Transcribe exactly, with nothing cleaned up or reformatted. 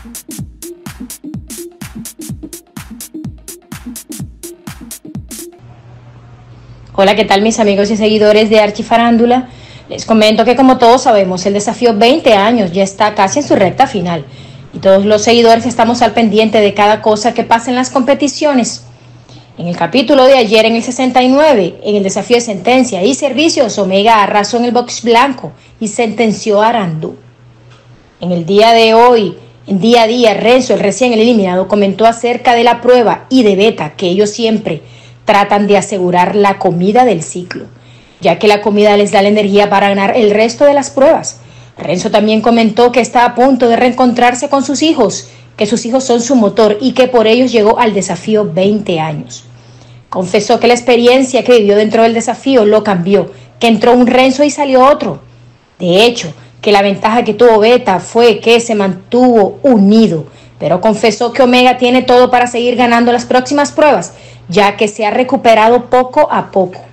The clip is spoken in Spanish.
Hola, ¿qué tal mis amigos y seguidores de Archifarándula? Les comento que como todos sabemos, el desafío veinte años ya está casi en su recta final y todos los seguidores estamos al pendiente de cada cosa que pasa en las competiciones. En el capítulo de ayer, en el sesenta y nueve, en el desafío de sentencia y servicios, Omega arrasó en el box blanco y sentenció a Arandú. En el día de hoy, en día a día, Renzo, el recién eliminado, comentó acerca de la prueba y de Beta, que ellos siempre tratan de asegurar la comida del ciclo, ya que la comida les da la energía para ganar el resto de las pruebas. Renzo también comentó que está a punto de reencontrarse con sus hijos, que sus hijos son su motor y que por ellos llegó al desafío veinte años. Confesó que la experiencia que vivió dentro del desafío lo cambió, que entró un Renzo y salió otro. De hecho, que la ventaja que tuvo Beta fue que se mantuvo unido, pero confesó que Omega tiene todo para seguir ganando las próximas pruebas, ya que se ha recuperado poco a poco.